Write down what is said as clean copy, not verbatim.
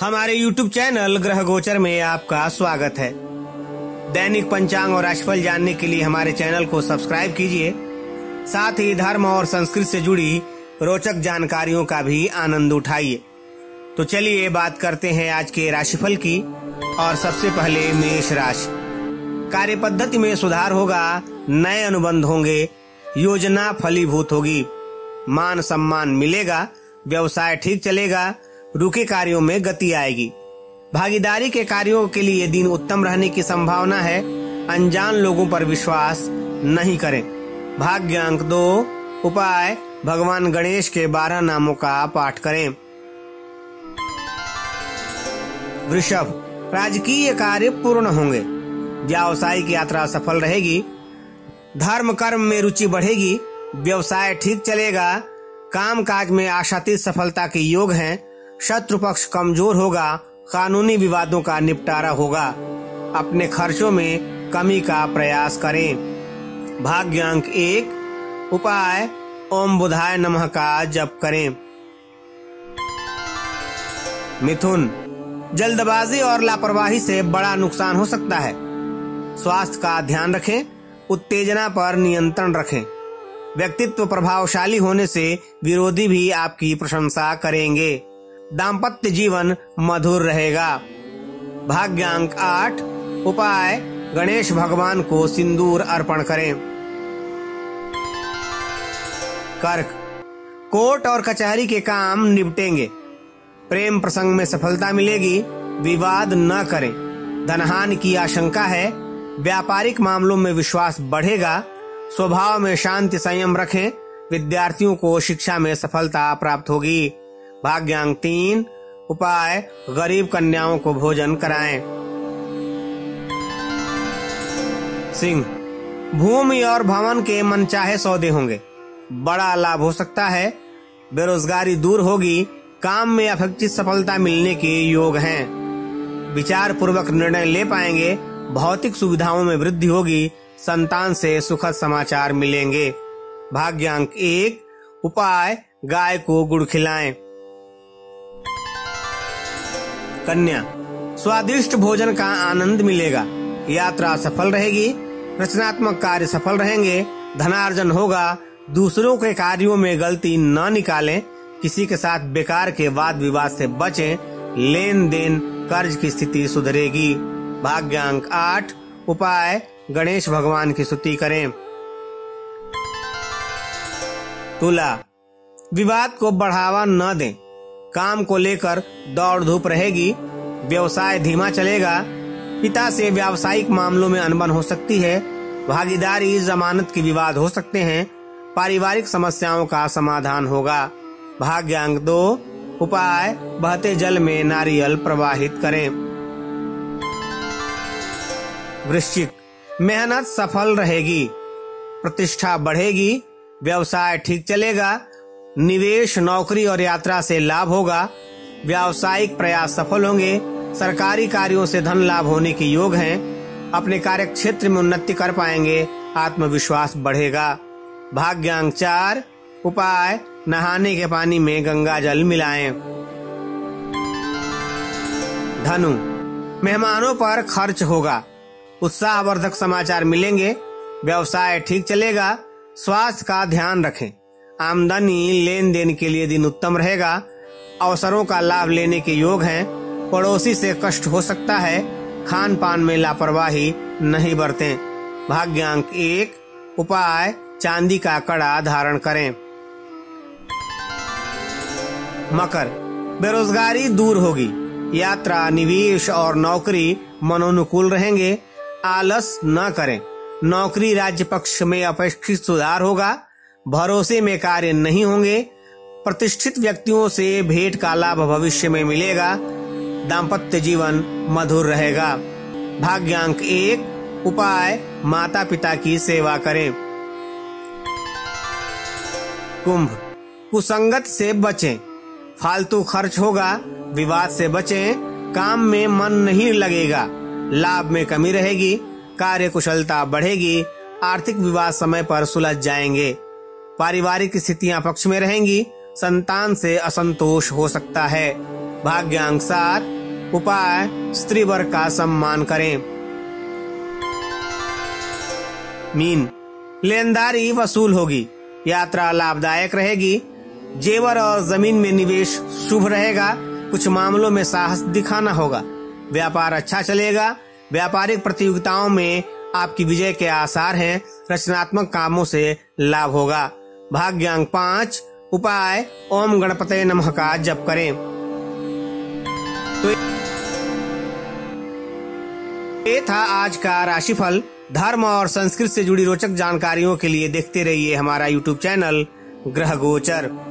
हमारे YouTube channel ग्रह गोचर में आपका स्वागत है। दैनिक पंचांग और राशिफल जानने के लिए हमारे चैनल को सब्सक्राइब कीजिए। साथ ही धर्म और संस्कृति से जुड़ी रोचक जानकारियों का भी आनंद उठाइए। तो चलिए बात करते हैं आज के राशिफल की। और सबसे पहले मेष राशि। कार्य पद्धति में सुधार होगा, नए अनुबंध होंगे, योजना फलीभूत होगी, मान सम्मान मिलेगा, व्यवसाय ठीक चलेगा, रुके कार्यों में गति आएगी। भागीदारी के कार्यों के लिए दिन उत्तम रहने की संभावना है। अनजान लोगों पर विश्वास नहीं करें। भाग्यांक 2, उपाय भगवान गणेश के 12 नामों का पाठ करें। वृषभ, राजकीय कार्य पूर्ण होंगे, व्यावसायिक यात्रा सफल रहेगी, धर्म कर्म में रुचि बढ़ेगी, व्यवसाय ठीक चलेगा, काम काज में आशातीत सफलता के योग हैं, शत्रु पक्ष कमजोर होगा, कानूनी विवादों का निपटारा होगा, अपने खर्चों में कमी का प्रयास करें। भाग्यांक 1, उपाय ओम बुधाय नमः का जप करें। मिथुन, जल्दबाजी और लापरवाही से बड़ा नुकसान हो सकता है। स्वास्थ्य का ध्यान रखें, उत्तेजना पर नियंत्रण रखें। व्यक्तित्व प्रभावशाली होने से विरोधी भी आपकी प्रशंसा करेंगे। दाम्पत्य जीवन मधुर रहेगा। भाग्यांक 8, उपाय गणेश भगवान को सिंदूर अर्पण करें। कर्क, कोर्ट और कचहरी के काम निपटेंगे, प्रेम प्रसंग में सफलता मिलेगी, विवाद न करें, धनहानि की आशंका है, व्यापारिक मामलों में विश्वास बढ़ेगा, स्वभाव में शांति संयम रखें, विद्यार्थियों को शिक्षा में सफलता प्राप्त होगी। भाग्यांक 3, उपाय गरीब कन्याओं को भोजन कराएं। सिंह, भूमि और भवन के मनचाहे सौदे होंगे, बड़ा लाभ हो सकता है, बेरोजगारी दूर होगी, काम में अपेक्षित सफलता मिलने के योग हैं, विचार पूर्वक निर्णय ले पाएंगे, भौतिक सुविधाओं में वृद्धि होगी, संतान से सुखद समाचार मिलेंगे। भाग्यांक 1, उपाय गाय को गुड़ खिलाएं। कन्या, स्वादिष्ट भोजन का आनंद मिलेगा, यात्रा सफल रहेगी, रचनात्मक कार्य सफल रहेंगे, धनार्जन होगा, दूसरों के कार्यों में गलती न निकालें, किसी के साथ बेकार के वाद विवाद से बचें, लेन देन कर्ज की स्थिति सुधरेगी। भाग्यांक 8, उपाय गणेश भगवान की स्तुति करें। तुला, विवाद को बढ़ावा न दें, काम को लेकर दौड़ धूप रहेगी, व्यवसाय धीमा चलेगा, पिता से व्यावसायिक मामलों में अनबन हो सकती है, भागीदारी जमानत के विवाद हो सकते हैं, पारिवारिक समस्याओं का समाधान होगा। भाग्यांक 2, उपाय बहते जल में नारियल प्रवाहित करें। वृश्चिक, मेहनत सफल रहेगी, प्रतिष्ठा बढ़ेगी, व्यवसाय ठीक चलेगा, निवेश नौकरी और यात्रा से लाभ होगा, व्यावसायिक प्रयास सफल होंगे, सरकारी कार्यों से धन लाभ होने के योग हैं, अपने कार्य क्षेत्र में उन्नति कर पाएंगे, आत्मविश्वास बढ़ेगा। भाग्यांक 4, उपाय नहाने के पानी में गंगा जल मिलाएं। धनु, मेहमानों पर खर्च होगा, उत्साहवर्धक समाचार मिलेंगे, व्यवसाय ठीक चलेगा, स्वास्थ्य का ध्यान रखें, आमदनी लेन देन के लिए दिन उत्तम रहेगा, अवसरों का लाभ लेने के योग हैं, पड़ोसी से कष्ट हो सकता है, खान पान में लापरवाही नहीं बरतें। भाग्यांक 1, उपाय चांदी का कड़ा धारण करें। मकर, बेरोजगारी दूर होगी, यात्रा निवेश और नौकरी मनोनुकूल रहेंगे, आलस न करें, नौकरी राज्य पक्ष में अपेक्षित सुधार होगा, भरोसे में कार्य नहीं होंगे, प्रतिष्ठित व्यक्तियों से भेंट का लाभ भविष्य में मिलेगा, दाम्पत्य जीवन मधुर रहेगा। भाग्यांक 1, उपाय माता पिता की सेवा करें। कुंभ, कुसंगत से बचें, फालतू खर्च होगा, विवाद से बचें, काम में मन नहीं लगेगा, लाभ में कमी रहेगी, कार्य कुशलता बढ़ेगी, आर्थिक विवाद समय पर सुलझ जाएंगे, पारिवारिक स्थितियां पक्ष में रहेंगी, संतान से असंतोष हो सकता है। भाग्यांक 7, उपाय स्त्री वर्ग का सम्मान करें। मीन, लेनदारी वसूल होगी, यात्रा लाभदायक रहेगी, जेवर और जमीन में निवेश शुभ रहेगा, कुछ मामलों में साहस दिखाना होगा, व्यापार अच्छा चलेगा, व्यापारिक प्रतियोगिताओं में आपकी विजय के आसार हैं, रचनात्मक कामों से लाभ होगा। भाग्यांक 5, उपाय ओम गणपते नमः का जप करें। तो ये था आज का राशिफल। धर्म और संस्कृत से जुड़ी रोचक जानकारियों के लिए देखते रहिए हमारा YouTube चैनल ग्रह गोचर।